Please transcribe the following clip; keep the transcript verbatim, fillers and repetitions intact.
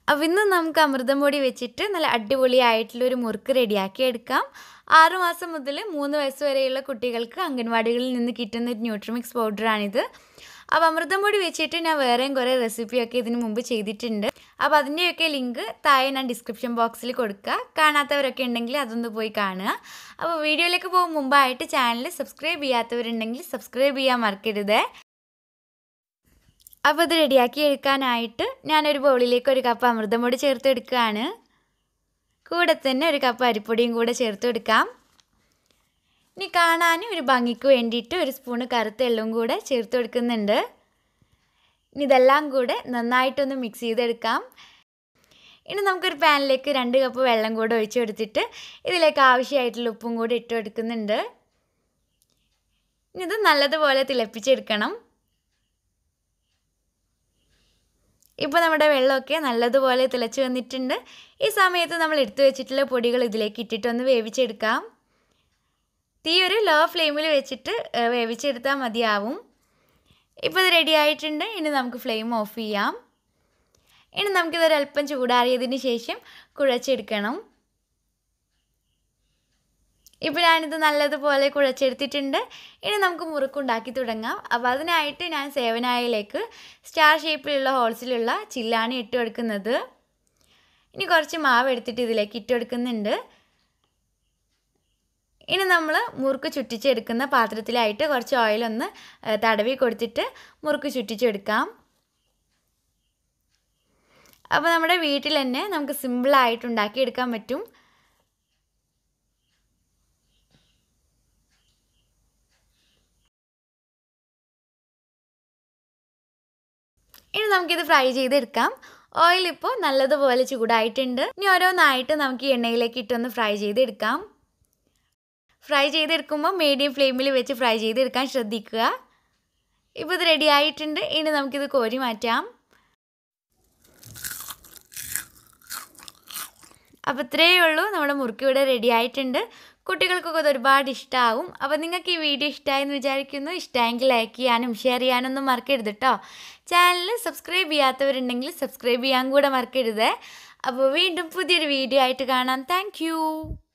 അപ്പോൾ ഇന്ന് നമുക്ക് അമൃതം പൊടി വെച്ചിട്ട് നല്ല അടിപൊളിയായിട്ടുള്ളൊരു മുറുക്ക് റെഡിയാക്കി എടുക്കാം. ആറ് മാസം മുതൽ മൂന്ന് വയസ്സ് വരെയുള്ള കുട്ടികൾക്ക് അംഗൻവാടികളിൽ നിന്ന് കിട്ടുന്ന ഒരു ന്യൂട്രിമിക്സ് പൗഡറാണിത്. അപ്പോൾ അമൃതം പൊടി വെച്ചിട്ട് ഞാൻ വേറെയും കുറേ റെസിപ്പിയൊക്കെ ഇതിന് മുമ്പ് ചെയ്തിട്ടുണ്ട്. അപ്പോൾ അതിൻ്റെയൊക്കെ ലിങ്ക് താഴെ ഞാൻ ഡിസ്ക്രിപ്ഷൻ ബോക്സിൽ കൊടുക്കുക. കാണാത്തവരൊക്കെ ഉണ്ടെങ്കിൽ അതൊന്ന് പോയി കാണുക. അപ്പോൾ വീഡിയോയിലേക്ക് പോകും മുമ്പായിട്ട് ചാനൽ സബ്സ്ക്രൈബ് ചെയ്യാത്തവരുണ്ടെങ്കിൽ സബ്സ്ക്രൈബ് ചെയ്യാൻ മറക്കരുത്. അപ്പോൾ ഇത് റെഡിയാക്കി എടുക്കാനായിട്ട് ഞാനൊരു ബൗളിലേക്ക് ഒരു കപ്പ് അമൃതം പൊടി ചേർത്ത് എടുക്കുകയാണ്. കൂടെ തന്നെ ഒരു കപ്പ് അരിപ്പൊടിയും കൂടെ ചേർത്ത് എടുക്കാം. ഇനി കാണാൻ ഒരു ഭംഗിക്ക് വേണ്ടിയിട്ട് ഒരു സ്പൂണ് കറുത്ത എള്ളും കൂടെ ചേർത്ത് കൊടുക്കുന്നുണ്ട്. ഇനി ഇതെല്ലാം കൂടെ നന്നായിട്ടൊന്ന് മിക്സ് ചെയ്തെടുക്കാം. ഇനി നമുക്കൊരു പാനിലേക്ക് രണ്ട് കപ്പ് വെള്ളം കൂടെ ഒഴിച്ചു കൊടുത്തിട്ട് ഇതിലേക്ക് ആവശ്യമായിട്ടുള്ള ഉപ്പും കൂടെ ഇട്ട് കൊടുക്കുന്നുണ്ട്. ഇനി ഇത് നല്ലതുപോലെ തിളപ്പിച്ചെടുക്കണം. ഇപ്പോൾ നമ്മുടെ വെള്ളമൊക്കെ നല്ലതുപോലെ തിളച്ച് വന്നിട്ടുണ്ട്. ഈ സമയത്ത് നമ്മൾ എടുത്തു വെച്ചിട്ടുള്ള പൊടികൾ ഇതിലേക്ക് ഇട്ടിട്ടൊന്ന് വേവിച്ചെടുക്കാം. തീ ഒരു ലോ ഫ്ലെയിമിൽ വെച്ചിട്ട് വേവിച്ചെടുത്താൽ മതിയാവും. ഇപ്പോൾ ഇത് റെഡി ആയിട്ടുണ്ട്. ഇനി നമുക്ക് ഫ്ലെയിം ഓഫ് ചെയ്യാം. ഇനി നമുക്കിതൊരല്പം ചൂടാറിയതിന് ശേഷം കുഴച്ചെടുക്കണം. ഇപ്പോൾ ഞാനിത് നല്ലതുപോലെ കുഴച്ചെടുത്തിട്ടുണ്ട്. ഇനി നമുക്ക് മുറുക്കുണ്ടാക്കി തുടങ്ങാം. അപ്പോൾ അതിനായിട്ട് ഞാൻ സേവനായിലേക്ക് സ്റ്റാർ ഷേപ്പിലുള്ള ഹോൾസിലുള്ള ചില്ലാണ് ഇട്ട് കൊടുക്കുന്നത്. ഇനി കുറച്ച് മാവ് എടുത്തിട്ട് ഇതിലേക്ക് ഇട്ട് കൊടുക്കുന്നുണ്ട്. ഇനി നമ്മൾ മുറുക്ക് ചുറ്റിച്ചെടുക്കുന്ന പാത്രത്തിലായിട്ട് കുറച്ച് ഓയിലൊന്ന് തടവി കൊടുത്തിട്ട് മുറുക്ക് ചുറ്റിച്ചെടുക്കാം. അപ്പോൾ നമ്മുടെ വീട്ടിൽ തന്നെ നമുക്ക് സിമ്പിളായിട്ട് ഉണ്ടാക്കിയെടുക്കാൻ പറ്റും. ഇനി നമുക്കിത് ഫ്രൈ ചെയ്തെടുക്കാം. ഓയിൽ ഇപ്പോൾ നല്ലതുപോലെ ചൂടായിട്ടുണ്ട്. ഇനി ഓരോന്നായിട്ട് നമുക്ക് ഈ എണ്ണയിലേക്ക് ഇട്ടൊന്ന് ഫ്രൈ ചെയ്തെടുക്കാം. ഫ്രൈ ചെയ്തെടുക്കുമ്പോൾ മീഡിയം ഫ്ലെയിമിൽ വെച്ച് ഫ്രൈ ചെയ്തെടുക്കാൻ ശ്രദ്ധിക്കുക. ഇപ്പോൾ ഇത് റെഡി ആയിട്ടുണ്ട്. ഇനി നമുക്കിത് കോരി മാറ്റാം. അപ്പോൾ ഇത്രയേ ഉള്ളൂ, നമ്മുടെ മുറുക്ക് ഇവിടെ റെഡി ആയിട്ടുണ്ട്. കുട്ടികൾക്കൊക്കെ ഇത് ഒരുപാട് ഇഷ്ടമാവും. അപ്പോൾ നിങ്ങൾക്ക് ഈ വീഡിയോ ഇഷ്ടമായെന്ന് വിചാരിക്കുന്നു. ഇഷ്ടമായെങ്കിൽ ലൈക്ക് ചെയ്യാനും ഷെയർ ചെയ്യാനൊന്നും മറക്കരുത് കേട്ടോ. ചാനൽ സബ്സ്ക്രൈബ് ചെയ്യാത്തവരുണ്ടെങ്കിൽ സബ്സ്ക്രൈബ് ചെയ്യാൻ കൂടെ മറക്കരുത്. അപ്പോൾ വീണ്ടും പുതിയൊരു വീഡിയോ ആയിട്ട് കാണാം. താങ്ക്